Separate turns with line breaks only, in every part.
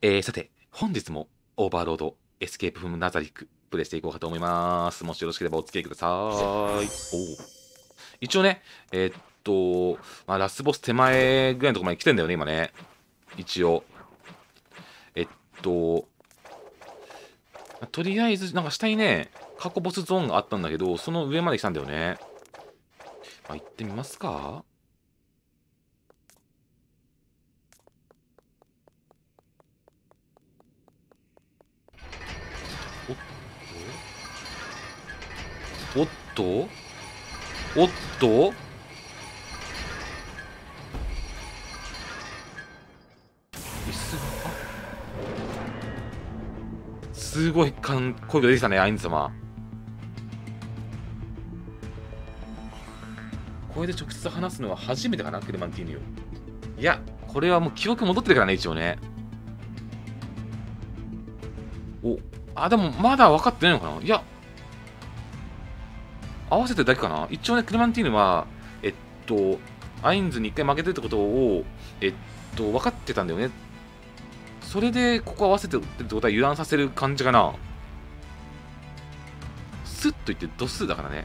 さて、本日もオーバーロード、エスケープフムナザリック、プレイしていこうかと思います。もしよろしければお付き合いください。一応ね、ラスボス手前ぐらいのところまで来てんだよね、今ね。一応。えっと、とりあえず、なんか下にね、過去ボスゾーンがあったんだけど、その上まで来たんだよね。行ってみますか。おっとおっとおっと椅子が、すごい声が出てきたね、アインズ様。これで直接話すのは初めてかな、クレマンティーニよ。いや、これはもう記憶戻ってるからね、一応ね。でもまだ分かってないのかな。いや、合わせてるだけかな。一応ね、クレマンティーヌは、えっと、アインズに一回負けてるってことを、分かってたんだよね。それで、ここ合わせてるってことは油断させる感じかな。スッと言って度数だからね。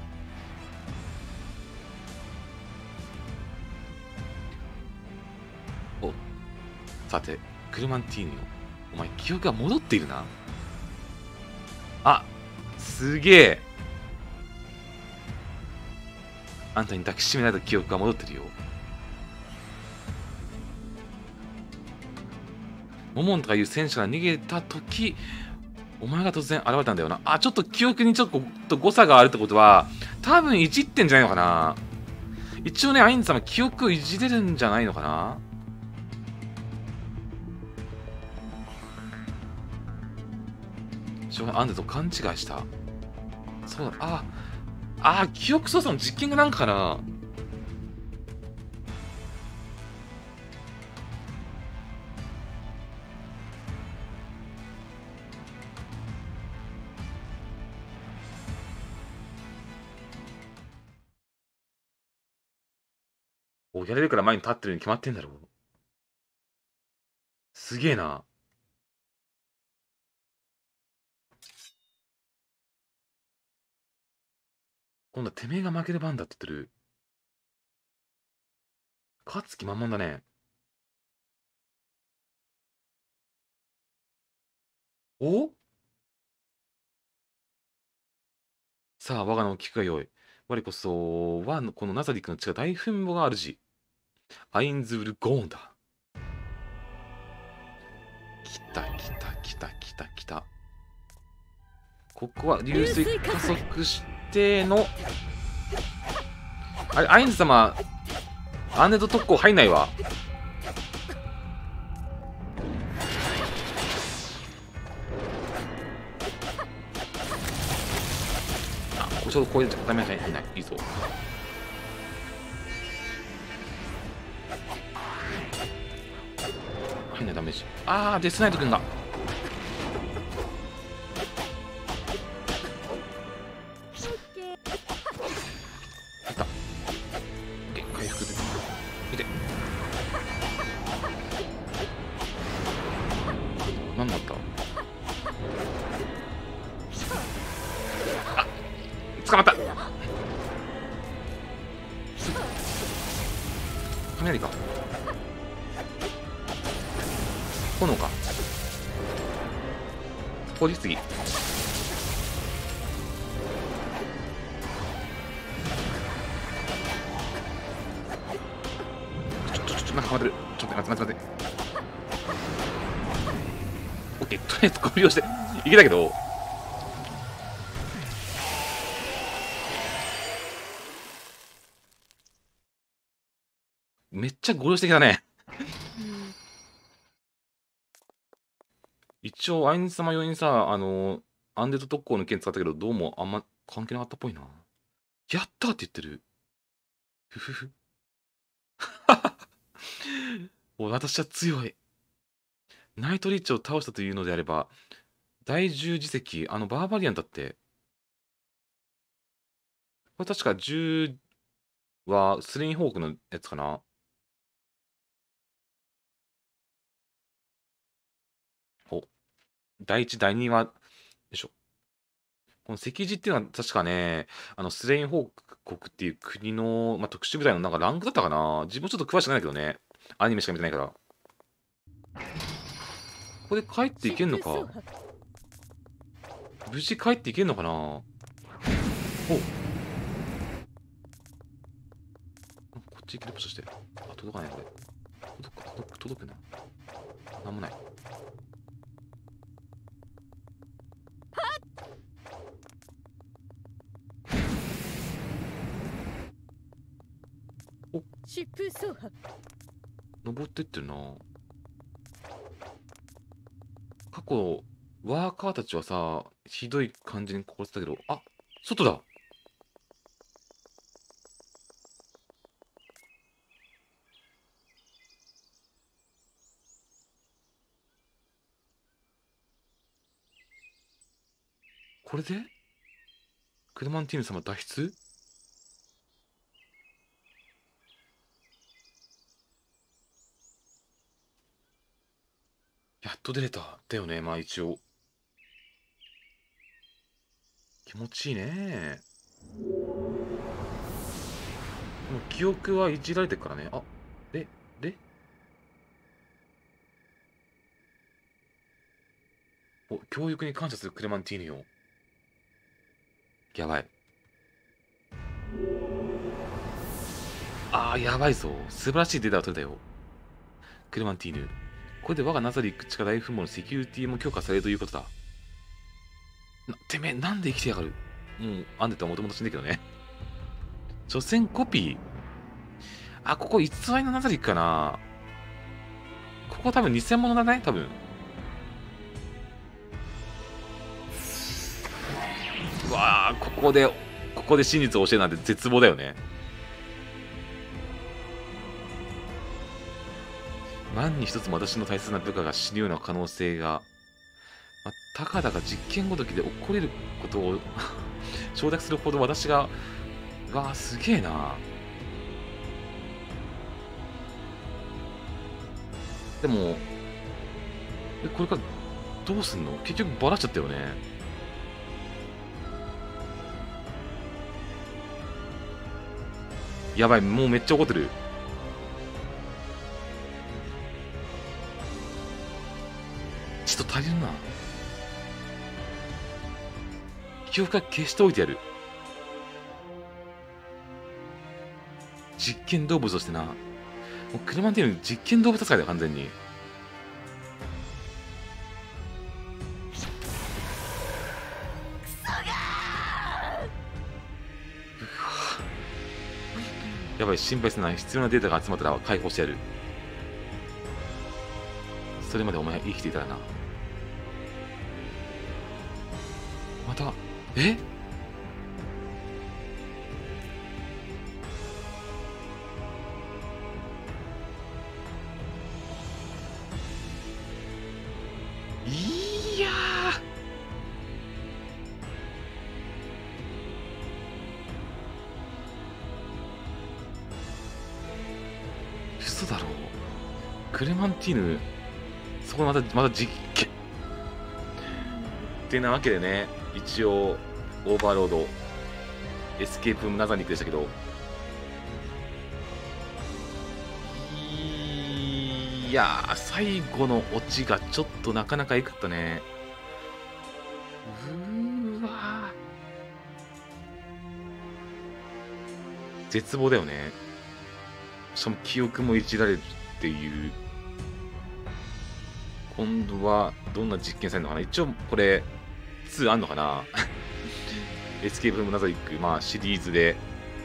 さて、クレマンティーヌよ。お前、記憶が戻っているな。すげえ。あんたに抱きしめられた記憶が戻ってるよ。モモンとかいう戦車が逃げた時、お前が突然現れたんだよな。ちょっと記憶にちょっと誤差があるってことは、多分いじってんじゃないのかな。一応ね、アインズ様記憶いじれるんじゃないのかな。一応アンデと勘違いした。そうだ、記憶操作の実験がなんかな。やれるから前に立ってるに決まってんだろう。すげえな。今度はてめえが負ける番だって言ってる。勝つ気満々だね。おさあ、我が名を聞くがよい。我こそは、このナザリックの血が大墳墓があるじ。アインズウルゴーンだ。来た来た来た来た来た。ここは流水加速しての、あれ、アインズ様、アンデッド特攻入んないわ。ちょうどこういうダメージ入んない。いいぞ。入んないダメージ。デスナイト君が。入った。回復で。見て。何だった。捕まった。雷か。炎か。氷次。なんか待ってる。ちょっと待って。オッケー、とりあえずご利用していけたけど、めっちゃご利用してきたね。一応、アインズ様用にさ、アンデッド特攻の剣使ったけど、どうもあんま関係なかったっぽいな。やったって言ってる。ふふふ。私は強い。ナイトリッチを倒したというのであれば、第十字石、バーバリアンだって。これ確か10はスレインホークのやつかな。 第1、第2は、よいしょ。この赤字っていうのは確かね、スレイン王国っていう国の、まあ、特殊部隊のなんかランクだったかな。自分ちょっと詳しくないけどね。アニメしか見てないから。ここで帰っていけんのか。無事帰っていけんのかな。お、こっち行けるポストして。あ、届かないこれ。届くな。なんもない。お、
疾風走破。
登ってってるな。過去、ワーカーたちはさ、ひどい感じに殺したけど、あ、外だ。これでクレマンティーヌ様脱出。やっと出れた。だよね、まあ一応。気持ちいいね。もう記憶はいじられてるからね。あ、でお、教育に感謝するクレマンティーヌよ。やばい。ああ、やばいぞ。素晴らしいデータが取れたよ。クレマンティーヌ。これで我がナザリック地下大墳墓のセキュリティも強化されるということだ。てめえ、なんで生きてやがる。もう、アンデットはもともと死んでるけどね。所詮コピー。あ、ここ偽りのナザリックかな。ここ多分偽物だね、多分。うわあ、ここで真実を教えるなんて絶望だよね。万に一つも私の大切な部下が死ぬような可能性が、まあ、たかだか実験ごときで起こりることを承諾するほど私が、うわあ、すげえな。でも、これからどうすんの。結局バラしちゃったよね。やばい、もうめっちゃ怒ってる。ちょっと足りるな。記憶から消しておいてやる。実験動物としてな。もうクレマンティーヌ実験動物扱いだよ、完全に。やばい、心配すな。必要なデータが集まったら解放してやる。それまでお前生きていたらな。また、えいやー、嘘だろ。クレマンティーヌ、そこまた実験。ってなわけでね、一応、オーバーロード、エスケープナザニックでしたけど、いやー、最後のオチがちょっとなかなか良かったね。うーわー、絶望だよね。しかも記憶もいじられるっていう。今度はどんな実験されるのかな。一応これ2あんのかな。エスケープ・フロム・ナザリック、まあシリーズで。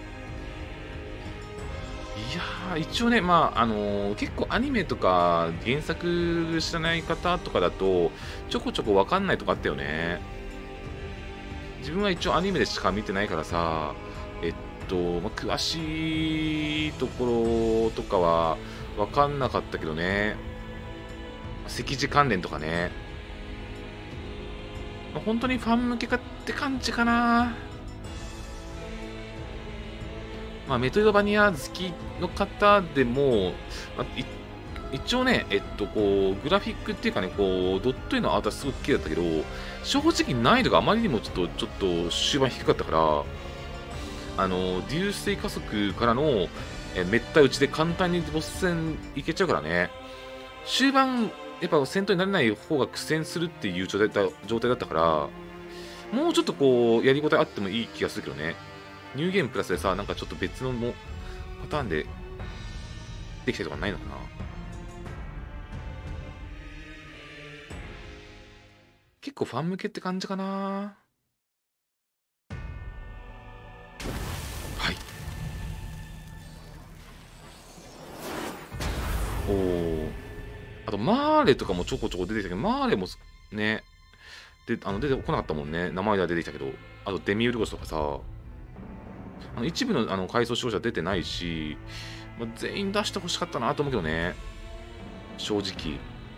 いやー、一応ね、まあ結構アニメとか原作知らない方とかだとちょこちょこわかんないとかあったよね。自分は一応アニメでしか見てないからさ、まあ、詳しいところとかはわかんなかったけどね。赤字関連とかね。まあ、本当にファン向けかって感じかな。まあ、メトロイドバニア好きの方でも、まあ、 一応ね、こう、グラフィックっていうかね、こう、ドット絵のアートはすごく綺麗だったけど、正直難易度があまりにもちょっと終盤低かったから、流水加速からの、めった打ちで簡単にボス戦いけちゃうからね。終盤、やっぱ戦闘になれない方が苦戦するっていう状態だったから、もうちょっとこう、やりごたえあってもいい気がするけどね。ニューゲームプラスでさ、なんかちょっと別のパターンでできたりとかないのかな。結構ファン向けって感じかな。はい。おお。あと、マーレとかもちょこちょこ出てきたけど、マーレもね、で、出てこなかったもんね。名前では出てきたけど。あと、デミウルゴスとかさ、一部の階層勝者出てないし、まあ、全員出してほしかったなと思うけどね。正直。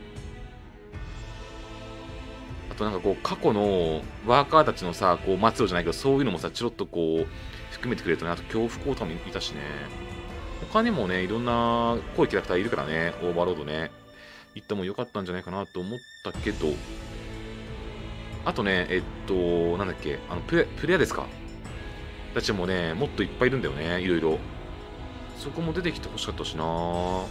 あとなんかこう、過去のワーカーたちのさ、こう、末路じゃないけど、そういうのもさ、ちょろっとこう、含めてくれるとね、あと恐怖効果もいたしね。他にもね、いろんな濃いキャラクターいるからね、オーバーロードね。行ってもよかったんじゃないかなと思ったけど、あとね、なんだっけ、プレアですかたちもね、もっといっぱいいるんだよね、いろいろ。そこも出てきてほしかったしな。ま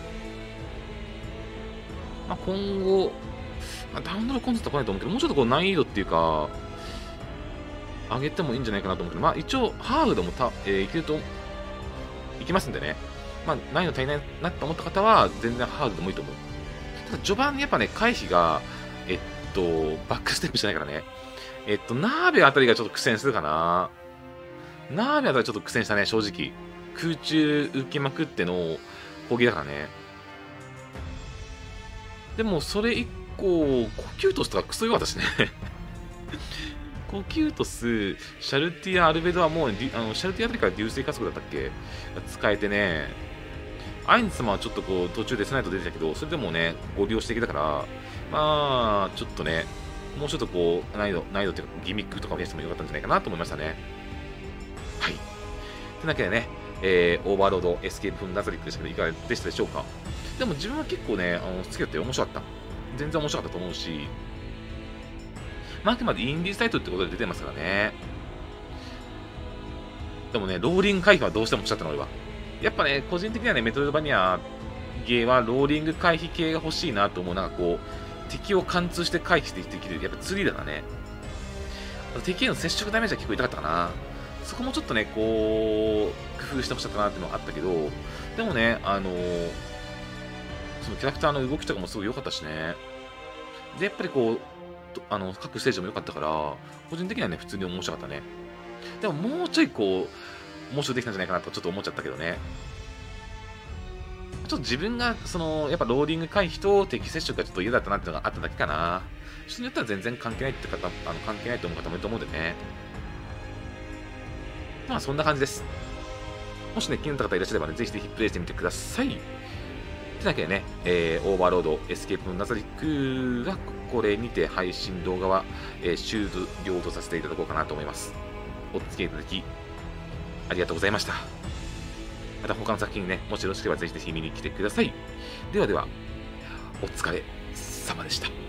あ、今後、まあ、ダウンロードコンテンツは来ないと思うけど、もうちょっとこう難易度っていうか、上げてもいいんじゃないかなと思うけど、まあ一応、ハードでもいけると、いきますんでね。まあ、難易度足りないなと思った方は、全然ハードでもいいと思う。ただ、序盤やっぱね、回避が、バックステップじゃないからね。ナーベあたりがちょっと苦戦するかな。ナーベあたりちょっと苦戦したね、正直。空中浮きまくっての攻撃だからね。でも、それ以降、コキュートスとかクソ良かったしね。コキュートス、シャルティア、アルベドはもう、シャルティアあたりから流水加速だったっけ使えてね。アインツ様はちょっとこう、途中でスナイト出てたけど、それでもね、ご利用していけたから、まあ、ちょっとね、もうちょっとこう、難易度っていうか、ギミックとかを増やしてもよかったんじゃないかなと思いましたね。はい。てなわけでね、オーバーロード、エスケープフンナザリックでしたけど、いかがでしたでしょうか。でも自分は結構ね、好きだったよ。面白かった。全然面白かったと思うし、まあ、あくまでインディーサイトってことで出てますからね。でもね、ローリング回避はどうしても欲しかったの、俺は。やっぱね、個人的にはね、メトロイドバニアゲーはローリング回避系が欲しいなと思う。なんかこう、敵を貫通して回避できる、やっぱツリーだからね。敵への接触ダメージは結構痛かったかな。そこもちょっとね、こう、工夫してほしかったなっていうのがあったけど、でもね、そのキャラクターの動きとかもすごい良かったしね。で、やっぱりこう、各ステージも良かったから、個人的にはね、普通に面白かったね。でももうちょいこう、面白できたんじゃないかなとちょっと思っちゃったけどね。ちょっと自分が、やっぱローディング回避と敵接触がちょっと嫌だったなっていうのがあっただけかな。人によっては全然関係ないって方、関係ないと思う方もいると思うんでね。まあそんな感じです。もしね、気になった方いらっしゃればね、ぜひぜひプレイしてみてください。ってなわけでね、オーバーロード、エスケープのナザリックがこれにて配信動画は、終了とさせていただこうかなと思います。お付き合いいただき、ありがとうございました。また他の作品ね、もしよろしければぜひぜひ見に来てください。ではでは、お疲れ様でした。